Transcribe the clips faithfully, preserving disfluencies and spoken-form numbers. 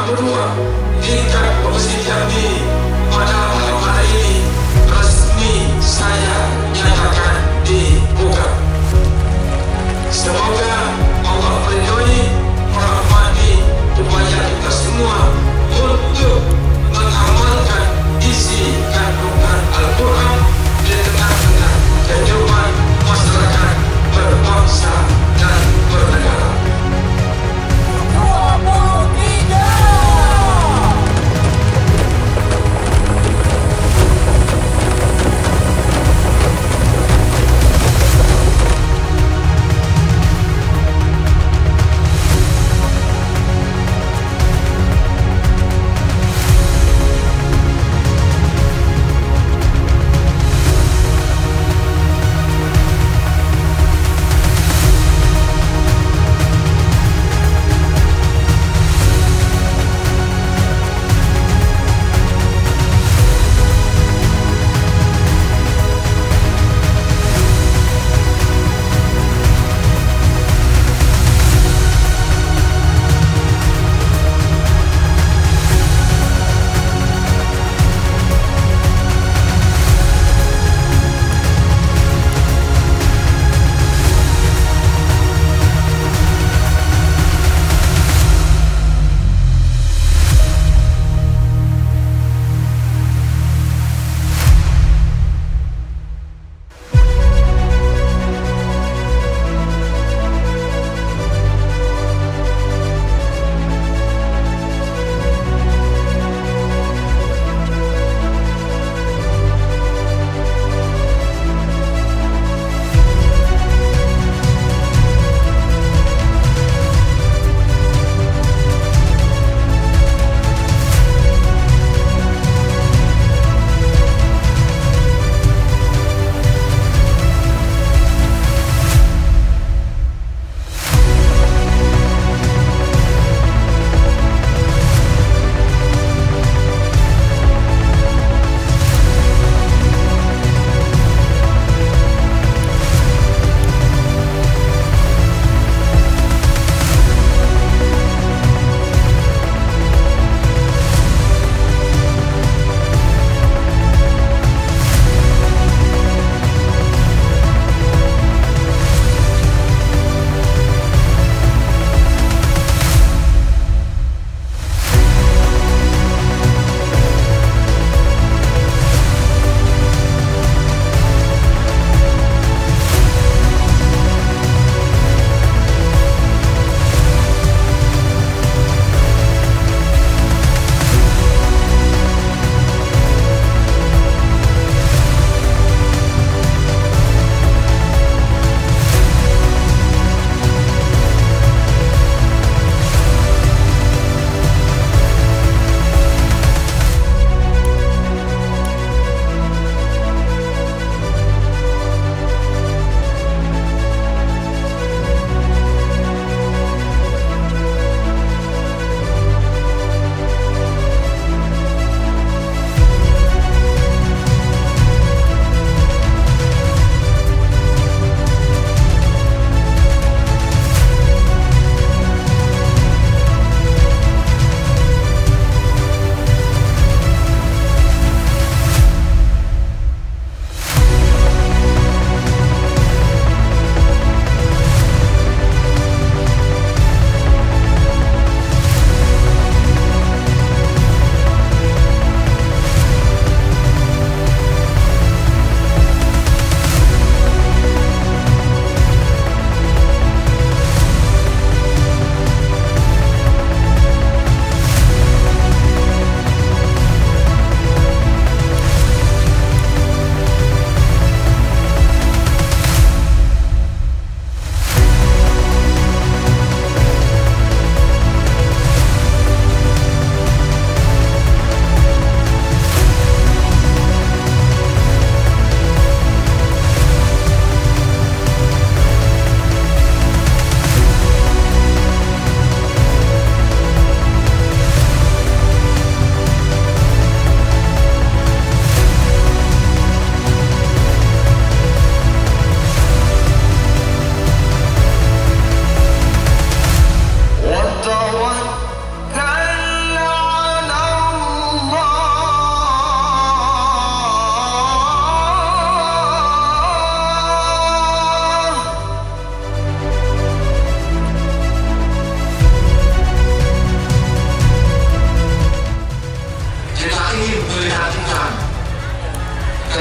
berdua, tingkat komisi kami pada malam hari ini resmi saya nyatakan dibuka. Semoga Allah meridhoi, merahmati upaya kita semua untuk mengamalkan isi kandungan Al-Quran di tengah-tengah kehidupan masyarakat berbangsa dan bernegara. dua puluh tiga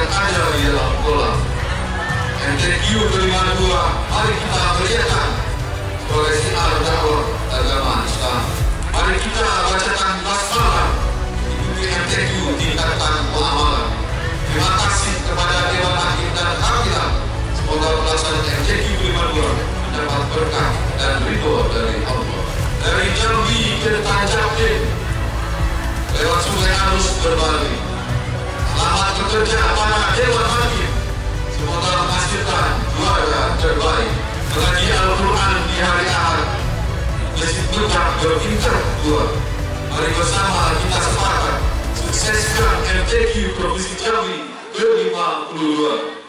ada di dalam kolam. M T Q ke lima puluh dua, mari kita beriakan sebagai sinar dakwah agama Islam. Mari kita bacakan basmalah, ikuti M T Q tingkatkan pengamalan. Terima kasih kepada Dewan Hakim dan Hakikat. Semoga pelaksanaan M T Q lima puluh dua mendapat berkah dan ridho dari Allah. Dari Jambi ke Tanjabin, lewat Sungai Arus berbalik. Selamat bekerja para Dewan Hakim. Semoga menghasilkan juara terbaik. Mengaji Al-Quran di hari Ahad. Masjid Budak berpinter dua. Mari bersama kita sepakat sukseskan M T Q Provinsi Jambi ke lima puluh dua.